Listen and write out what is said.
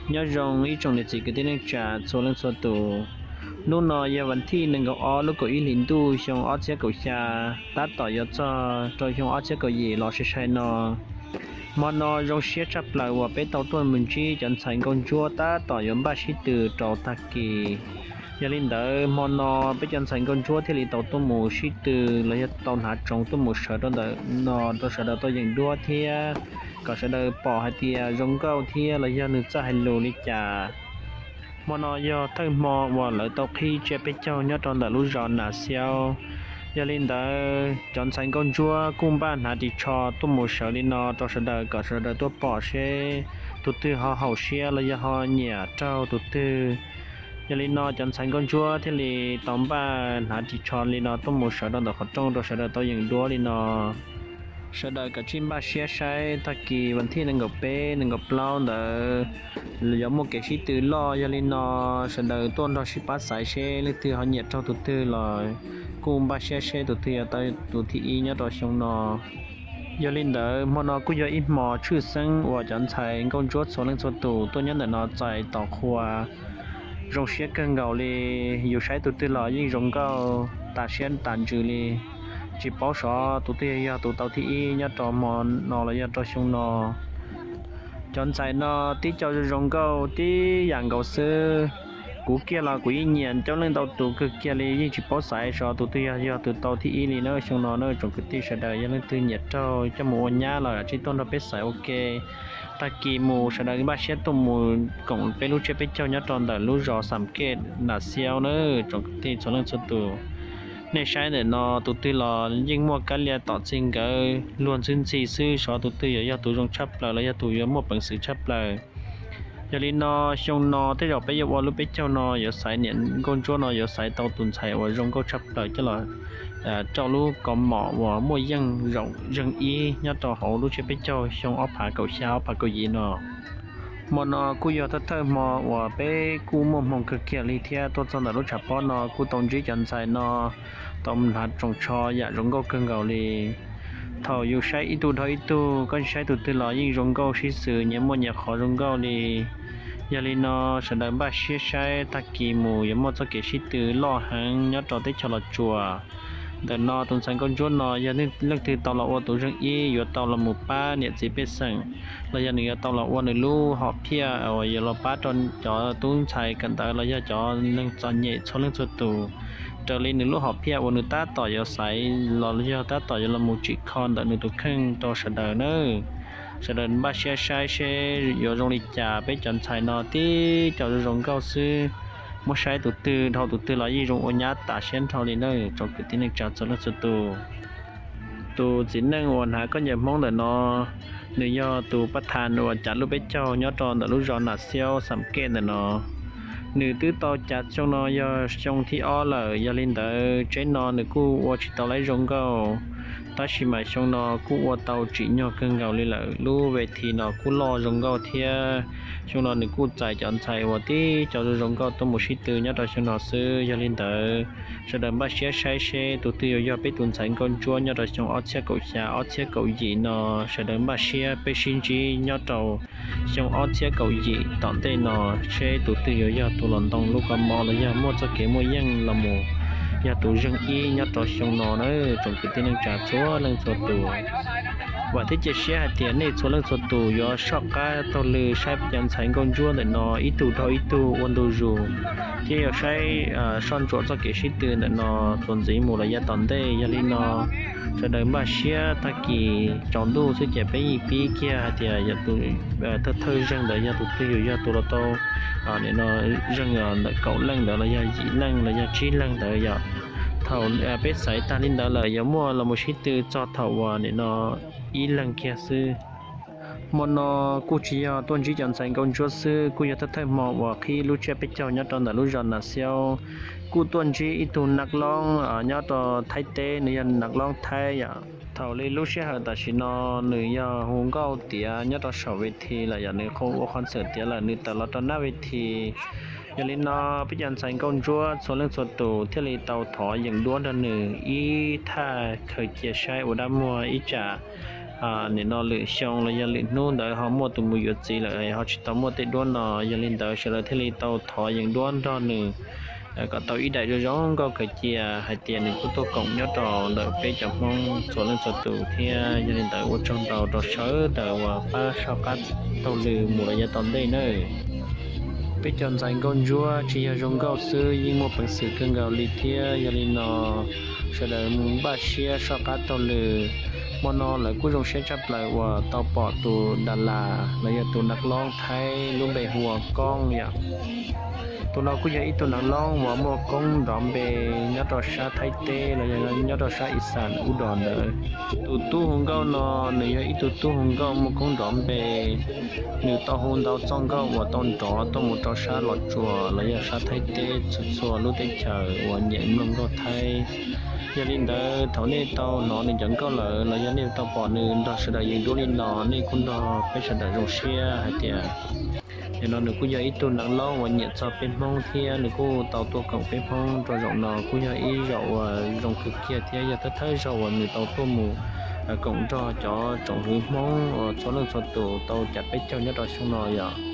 nhớ rong ít trong này chỉ cái tên trả số lần số tù lúc nọ giờวันที่หนึ่งก็อ้อlúc có ý lính tu xongอ้อsẽ có xa ta tỏ giờ cho xongอ้อsẽ có gì lo sẽ sai nọ mà nó rong sẽ chấp lại và bé tàu tuần mình chỉ chẳng thành con chúa ta tỏ giờ ba sĩ từ trâu ta kỳ giờ linh đỡ mà nó bé chẳng thành con chúa thì linh tàu tuần mù sĩ từ là tàu hạt trong tuần mù sợ đó đỡ nó tôi sợ đó tôi dừng đua thì có sợ đỡ bỏ hai thì rong câu thì là do nước ra hành lù đi chả mà nó do thay mò và lợi tàu khi chế bé châu nhớ trong là lũ giòn là xeo giờ linh đã chọn thành con chúa cung ban hạt đi cho tôi một sợ linh nó cho sợ đời có sợ đời tôi bỏ xe tụt từ họ hậu xe là do họ nhẹ trâu tụt từ giờ linh nó chọn thành con chúa thì li tóm ban hạt đi cho linh nó tôi một sợ đó họ trong đó sợ đời tôi dừng đua linh nó sợ đời cả chim ba xe sai ta kỳวันที่หนึ่งกับเป้หนึ่งกับเล่าเด้อgiống một cái sĩ tử lo cho nên nó sợ đời tuôn đó sĩ bắt sải xe lấy từ họ nhiệt cho tụt từ rồi cùng ba xe tụt từ tới tụt thị nhớ đó xong nó giờ lên đó mà nó cũng giờ ít mò chữ sinh và chẳng thấy con chuột số lượng số tụ tôi nhớ là nó chạy tàu khoa rong xe cân gạo li dù sai tụt từ lo nhưng rong gạo ta xe tàn trừ li chỉ bảo sợ tụt từ giờ tụt tàu thị nhớ cho mò nó là giờ cho xong nó chọn chạy nó tí cho rong gạo tí dạng gạo sữa cú kia là cú nhiên cho nên tàu tụ cực kia li chỉ bảo sai sợ tụt từ giờ tụt tàu thị li nó xong nó trong cái tí sẽ đời cho nên từ nhiệt cho mùa nhá là chỉ tôn nó biết sai ok ta kỳ mù sẽ đời ba xe tụm mù cộng bé lú chơi bé châu nhá tròn đời lú giò sắm kết là xeo nữa trong cái tí cho nên số tụ này sai để nó tụt từ là nhưng mua cái lia tọt sinh cái luôn xin xì sư sợ tụt từ giờ tụt trong chấp là giờ tụt giờ một bằng sự chấp là giờ đi nó xong nó tới rồi bây giờ lúc bây giờ nó giờ xài điện con chúa nó giờ xài tàu tuần xài và trong câu chấp lại chứ là cho lúc có mỏ và mua dân rộng dân y nhớ tàu hậu lúc chơi bây giờ xong ốp hạ cầu sao hạ cầu gì nó mà nó cứ giờ thơ mỏ và bé cú một mong cực kỳ lý thia tôi cho là lúc chập bó nó cú tổng chỉ chân xài nó tổng hạt trồng cho dạ rong câu cơn gạo li thầu yêu sai ít tu thôi ít tu con sai tu từ lò nhưng rong câu sĩ sử nhớ một nhà khó rong câu li giờ li nó sẽ đợi ba xe sai ta kỳ mù giống một số cái sĩ tử lo hàng nhớ trò tới cho là chùa đợt nó tuần sáng con chúa nó giờ nên lần từ tàu là ô tô rừng y giờ tàu là một ba nhiệt chỉ biết rằng là giờ này tàu là ô này lu họ pia ở giờ là ba tròn cho tuần xài cần tới là giờ cho nâng cho nhẹ cho nâng cho tù trở lên những lúc họ pia ô người ta tỏ giờ xài là giờ ta tỏ giờ là một chiếc con đợt người tụ khăn cho sẽ đợi nữa sẽ đợi ba xe sai xe giờ trong lịch trả bé chọn xài nó tí cho rong cao sư một sai tụt từ thầu tụt từ là gì trong ô nhát tạ sen thầu lên nơi trong cái tin này trả cho nó tụ chỉ năng hoàn hạ có nhiều mong là nó nếu do tụ bắt than và trả lúc bé cho nhớ tròn là lúc giòn là xeo sắm kẹn là nó nếu tứ to chặt trong nó do trong thi o là do lên tới trên nó nếu cô ô chỉ tàu lấy rong cao ta chỉ mà trong nó cô ô tàu chỉ nhau cân gạo lên là lu về thì nó cô lo rong cao thia trong nó nếu cô chạy chọn chạy và tí cho rong cao tôi một sĩ từ nhớ ra trong nó sư do lên tới sau đó bắt xe sai xe tụi tôi do biết tuần sáng con chúa nhớ ra trong ớt xe cậu xa ớt xe cậu gì nó sau đó bắt xe bé xin chi nhớ trâu trong ớt xe cậu gì tận tên nó xe tụi tôi do tụi lần đông lúc còn mò là do mua cho cái mua dân là một nhà tụ dân y nhớ trò xong nó nữa trong cái tên trả số lần số tụ và thế chia sẻ tiền này số lần số tụ do sọc cá tàu lư sai nhận thành con chúa để nó ít tụ thôi ít tụ ôn đồ dù thì ở sai son chỗ cho cái sĩ tử để nó tuần gì một là gia tận đây gia linh nó sẽ đợi mà xia ta kỳ chọn đồ sẽ chạy bé pi kia thì gia tụ thơ dân để gia tụ tiêu gia tụ là tàu để nó dân là cậu lăng đó là gia dĩ lăng là gia trí lăng đó gia thầu bé sải ta linh đó là giống mua là một sĩ tử cho thầu để nó ý lăng kia sư một nó cụ chỉ tuần chỉ chọn thành công chúa sư cụ giờ thay mò và khi lúc chơi bé cháu nhớ tròn là lúc giòn là xeo cụ tuần chỉ ít tuần nặc long nhớ tròn thay tê nữa nặc long thay à thầu lên lúc chơi hơn ta chỉ nó nữa hùng cao tía nhớ tròn sầu về thì là giờ nữa không có concert tía là nữa ta lo tròn nát về thì giờ lên nó bây giờ thành công chúa số lượng số tụ thiết lý tàu thọ những đuôi đơn nữa ý tha khởi chia sai ở đám mua ý trả nên nó lựa xong là giờ lựa nôn đợi họ mua tụi mùi gì lại họ chỉ tao mua tết đuôn nó giờ lên đợi sẽ là thế li tàu thọ những đuôn cho nữa có tàu ít đại rồi giống có cái chia hai tiền này cũng tôi cộng nhớ trò đợi cái chồng mong số lên số tụ thì giờ lên đợi ở trong tàu trò sớ đợi và ba sao cắt tàu lừa mùa giờ tàu đây nữa bây giờ dành con rùa chỉ là dùng gạo sữa nhưng một phần sự cân gạo lì thia giờ lên nó sẽ đợi muốn ba xe sao cắt tàu lừa mà nó lại cũng dùng xe chấp lại và tàu bỏ tụ Đà Lạt là giờ tụ Đắk Lắk thay luôn bề hùa con vậy tụi nó cũng vậy tụi nó long và một con đòn bề nhớ trò sa thái tê là nhớ trò sa Isan u đòn đấy tụi tu hùng cao nó nếu ít tụi tu hùng cao một con đòn bề nếu tao hùng tao trong cao và tao chó tao một trò sa lọt chùa là giờ sa thái tê sụt sùa lúc tết chờ và nhẹ nhàng có thay giờ lên đó thầu này tao nó nên chẳng có lợi là giờ nên tao bỏ nên tao sẽ đại diện đôi lên nó nên cũng đó phải sẽ đại dùng xe hay tiền thì nó được cũng giờ ít tuần nắng lâu và nhiệt cho bên mông thì được cũng tàu tua cộng bên mông rồi rộng nó cũng giờ ít rậu rộng cực kia thì giờ tới thấy rậu và người tàu tua mù cộng cho trồng hướng mông cho nên cho tàu chặt bếp cho nhất là xong rồi giờ